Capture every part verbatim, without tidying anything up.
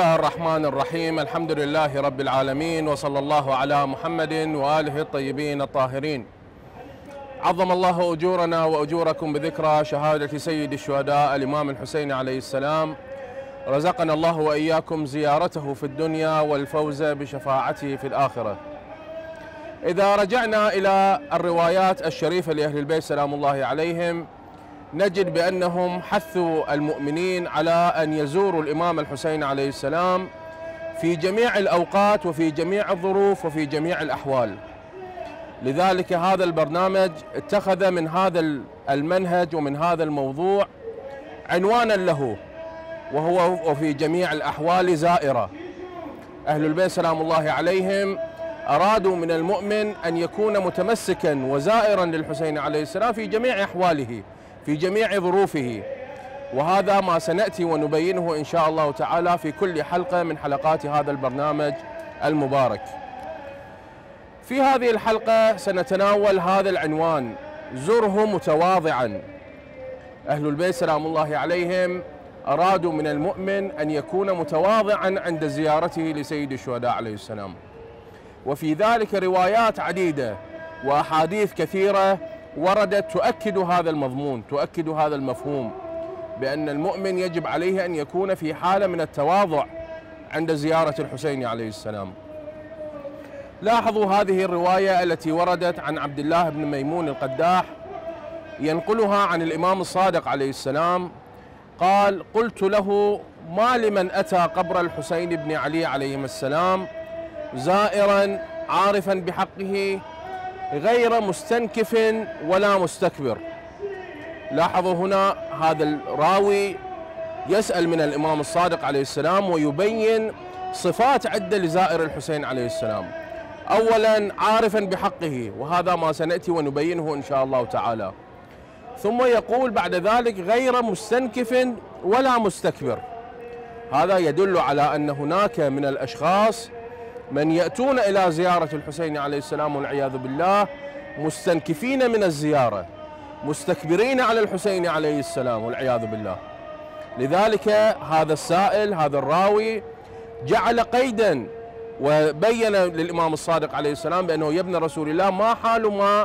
الله الرحمن الرحيم. الحمد لله رب العالمين، وصلى الله على محمد وآله الطيبين الطاهرين. عظم الله أجورنا وأجوركم بذكرى شهادة سيد الشهداء الإمام الحسين عليه السلام. رزقنا الله وإياكم زيارته في الدنيا والفوز بشفاعته في الآخرة. إذا رجعنا إلى الروايات الشريفة لأهل البيت سلام الله عليهم، نجد بأنهم حثوا المؤمنين على أن يزوروا الإمام الحسين عليه السلام في جميع الأوقات وفي جميع الظروف وفي جميع الأحوال. لذلك هذا البرنامج اتخذ من هذا المنهج ومن هذا الموضوع عنوانا له، وهو وفي جميع الأحوال زائرة. أهل البيت سلام الله عليهم أرادوا من المؤمن أن يكون متمسكا وزائرا للحسين عليه السلام في جميع أحواله في جميع ظروفه، وهذا ما سنأتي ونبينه إن شاء الله تعالى في كل حلقة من حلقات هذا البرنامج المبارك. في هذه الحلقة سنتناول هذا العنوان: زره متواضعا. أهل البيت سلام الله عليهم أرادوا من المؤمن أن يكون متواضعا عند زيارته لسيد الشهداء عليه السلام، وفي ذلك روايات عديدة وأحاديث كثيرة وردت تؤكد هذا المضمون، تؤكد هذا المفهوم، بأن المؤمن يجب عليه أن يكون في حالة من التواضع عند زيارة الحسين عليه السلام. لاحظوا هذه الرواية التي وردت عن عبد الله بن ميمون القداح، ينقلها عن الإمام الصادق عليه السلام قال: قلت له: ما لمن أتى قبر الحسين بن علي عليهما السلام زائرا عارفا بحقه غير مستنكف ولا مستكبر. لاحظوا هنا هذا الراوي يسأل من الإمام الصادق عليه السلام ويبين صفات عدة لزائر الحسين عليه السلام. أولا عارفا بحقه، وهذا ما سنأتي ونبينه إن شاء الله تعالى. ثم يقول بعد ذلك غير مستنكف ولا مستكبر. هذا يدل على أن هناك من الأشخاص من يأتون إلى زيارة الحسين عليه السلام والعياذ بالله مستنكفين من الزيارة، مستكبرين على الحسين عليه السلام والعياذ بالله. لذلك هذا السائل هذا الراوي جعل قيدا وبين للإمام الصادق عليه السلام بأنه يا ابن رسول الله، ما حال ما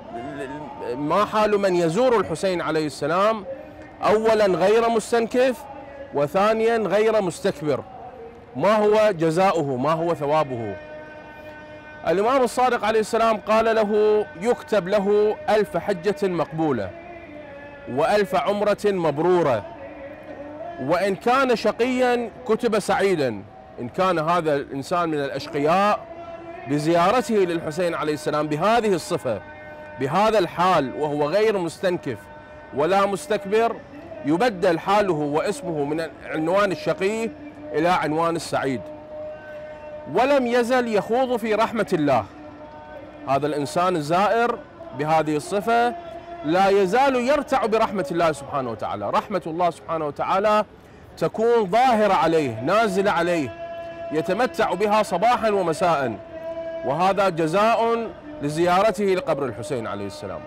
ما حال من يزور الحسين عليه السلام؟ أولا غير مستنكف، وثانيا غير مستكبر. ما هو جزاؤه؟ ما هو ثوابه؟ الإمام الصادق عليه السلام قال له: يكتب له ألف حجة مقبولة وألف عمرة مبرورة، وإن كان شقيا كتب سعيدا. إن كان هذا الإنسان من الأشقياء بزيارته للحسين عليه السلام بهذه الصفة بهذا الحال وهو غير مستنكف ولا مستكبر، يبدل حاله واسمه من عنوان الشقي إلى عنوان السعيد. ولم يزل يخوض في رحمة الله. هذا الإنسان الزائر بهذه الصفة لا يزال يرتع برحمة الله سبحانه وتعالى. رحمة الله سبحانه وتعالى تكون ظاهرة عليه نازلة عليه، يتمتع بها صباحا ومساء، وهذا جزاء لزيارته لقبر الحسين عليه السلام.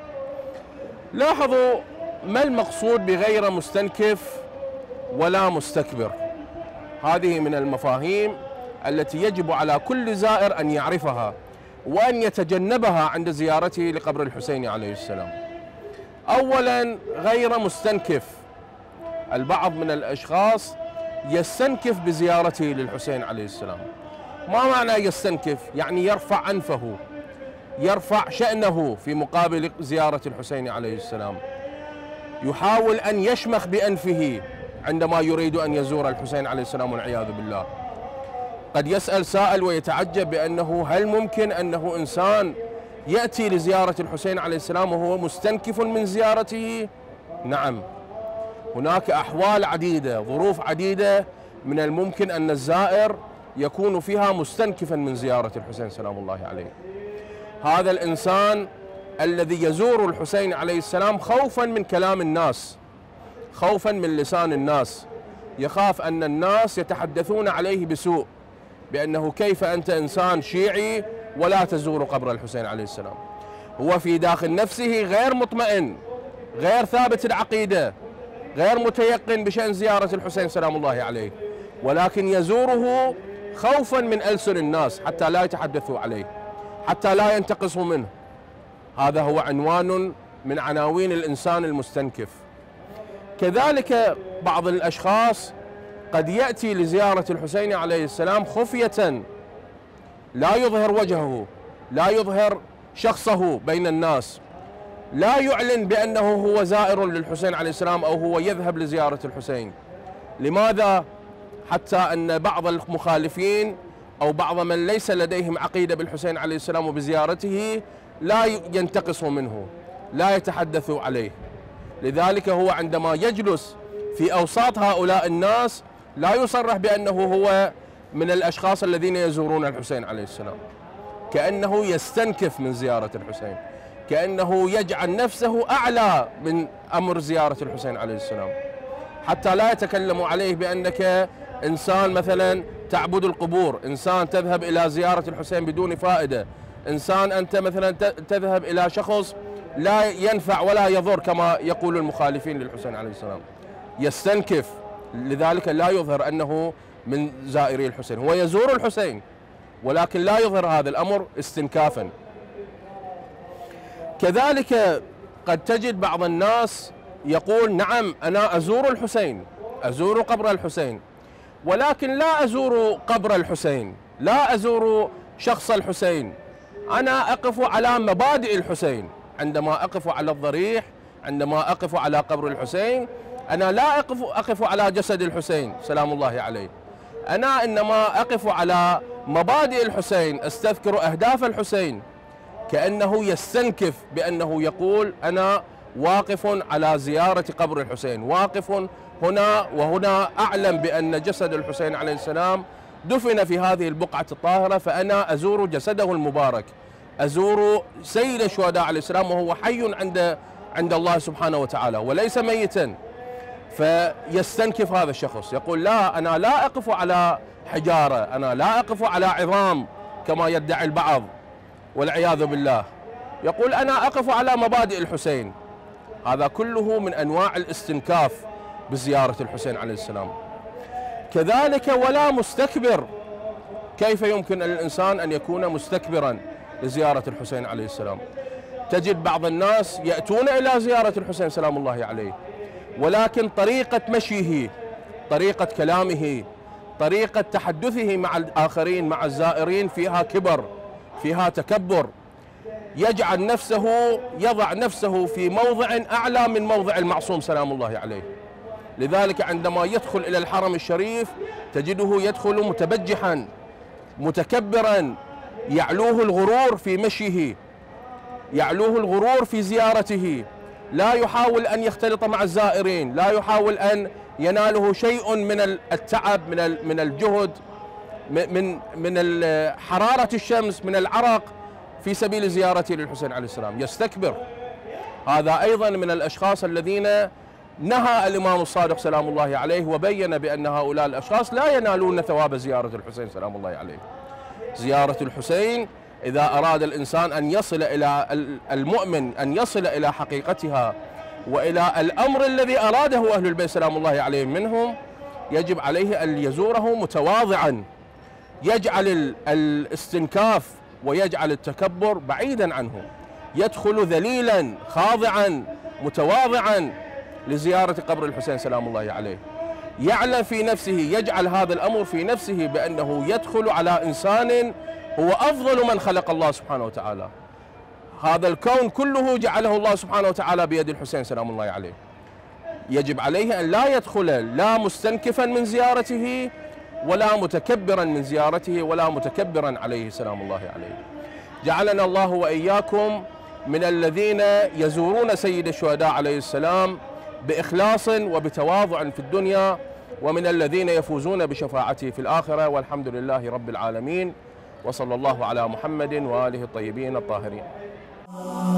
لاحظوا ما المقصود بغير مستنكف ولا مستكبر. هذه من المفاهيم التي يجب على كل زائر أن يعرفها وأن يتجنبها عند زيارته لقبر الحسين عليه السلام. أولا غير مستنكف. البعض من الأشخاص يستنكف بزيارته للحسين عليه السلام. ما معنى يستنكف؟ يعني يرفع أنفه، يرفع شأنه في مقابل زيارة الحسين عليه السلام، يحاول أن يشمخ بأنفه عندما يريد أن يزور الحسين عليه السلام والعياذ بالله. قد يسأل سائل ويتعجب بأنه هل ممكن أنه إنسان يأتي لزيارة الحسين عليه السلام وهو مستنكف من زيارته؟ نعم، هناك أحوال عديدة، ظروف عديدة من الممكن أن الزائر يكون فيها مستنكفا من زيارة الحسين سلام الله عليه. هذا الإنسان الذي يزور الحسين عليه السلام خوفا من كلام الناس، خوفا من لسان الناس، يخاف أن الناس يتحدثون عليه بسوء، بأنه كيف أنت إنسان شيعي ولا تزور قبر الحسين عليه السلام. هو في داخل نفسه غير مطمئن، غير ثابت العقيدة، غير متيقن بشأن زيارة الحسين سلام الله عليه، ولكن يزوره خوفا من ألسن الناس حتى لا يتحدثوا عليه، حتى لا ينتقصوا منه. هذا هو عنوان من عناوين الإنسان المستنكف. كذلك بعض الأشخاص قد يأتي لزيارة الحسين عليه السلام خفية، لا يظهر وجهه، لا يظهر شخصه بين الناس، لا يعلن بأنه هو زائر للحسين عليه السلام أو هو يذهب لزيارة الحسين. لماذا؟ حتى أن بعض المخالفين أو بعض من ليس لديهم عقيدة بالحسين عليه السلام وبزيارته لا ينتقصوا منه، لا يتحدثوا عليه. لذلك هو عندما يجلس في أوساط هؤلاء الناس لا يصرح بأنه هو من الأشخاص الذين يزورون الحسين عليه السلام، كأنه يستنكف من زيارة الحسين، كأنه يجعل نفسه أعلى من أمر زيارة الحسين عليه السلام، حتى لا يتكلموا عليه بأنك إنسان مثلا تعبد القبور، إنسان تذهب إلى زيارة الحسين بدون فائدة، إنسان أنت مثلا تذهب إلى شخص لا ينفع ولا يضر كما يقول المخالفين للحسين عليه السلام. يستنكف، لذلك لا يظهر أنه من زائري الحسين، هو يزور الحسين ولكن لا يظهر هذا الأمر استنكافا. كذلك قد تجد بعض الناس يقول نعم أنا أزور الحسين، أزور قبر الحسين، ولكن لا أزور قبر الحسين، لا أزور شخص الحسين، أنا أقف على مبادئ الحسين. عندما أقف على الضريح، عندما أقف على قبر الحسين، أنا لا أقف أقف على جسد الحسين سلام الله عليه، أنا إنما أقف على مبادئ الحسين، أستذكر أهداف الحسين. كأنه يستنكف بأنه يقول أنا واقف على زيارة قبر الحسين، واقف هنا وهنا، أعلم بأن جسد الحسين عليه السلام دفن في هذه البقعة الطاهرة، فأنا أزور جسده المبارك، أزور سيد الشهداء عليه السلام وهو حي عند عند الله سبحانه وتعالى وليس ميتا. فيستنكف هذا الشخص، يقول لا أنا لا أقف على حجارة، أنا لا أقف على عظام كما يدعي البعض والعياذ بالله، يقول أنا أقف على مبادئ الحسين. هذا كله من أنواع الاستنكاف بزيارة الحسين عليه السلام. كذلك ولا مستكبر، كيف يمكن الإنسان أن يكون مستكبرا لزيارة الحسين عليه السلام؟ تجد بعض الناس يأتون إلى زيارة الحسين سلام الله عليه، ولكن طريقة مشيه، طريقة كلامه، طريقة تحدثه مع الآخرين مع الزائرين فيها كبر، فيها تكبر، يجعل نفسه يضع نفسه في موضع أعلى من موضع المعصوم سلام الله عليه. لذلك عندما يدخل إلى الحرم الشريف تجده يدخل متبجحا متكبرا، يعلوه الغرور في مشيه، يعلوه الغرور في زيارته، لا يحاول أن يختلط مع الزائرين، لا يحاول أن يناله شيء من التعب، من من الجهد، من من حرارة الشمس، من العرق في سبيل زيارته للحسين عليه السلام. يستكبر. هذا أيضا من الأشخاص الذين نهى الإمام الصادق سلام الله عليه وبين بأن هؤلاء الأشخاص لا ينالون ثواب زيارة الحسين سلام الله عليه. زيارة الحسين إذا أراد الإنسان أن يصل إلى المؤمن، أن يصل إلى حقيقتها وإلى الأمر الذي أراده أهل البيت سلام الله عليهم منهم، يجب عليه أن يزوره متواضعا، يجعل الاستنكاف ويجعل التكبر بعيدا عنه، يدخل ذليلا خاضعا متواضعا لزيارة قبر الحسين سلام الله عليه، يعلم في نفسه، يجعل هذا الأمر في نفسه بأنه يدخل على إنسان هو أفضل من خلق الله سبحانه وتعالى. هذا الكون كله جعله الله سبحانه وتعالى بيد الحسين سلام الله عليه. يجب عليه أن لا يدخل لا مستنكفا من زيارته ولا متكبرا من زيارته ولا متكبرا عليه سلام الله عليه. جعلنا الله وإياكم من الذين يزورون سيد الشهداء عليه السلام بإخلاص وبتواضع في الدنيا، ومن الذين يفوزون بشفاعته في الآخرة، والحمد لله رب العالمين، وصلى الله على محمد وآله الطيبين الطاهرين.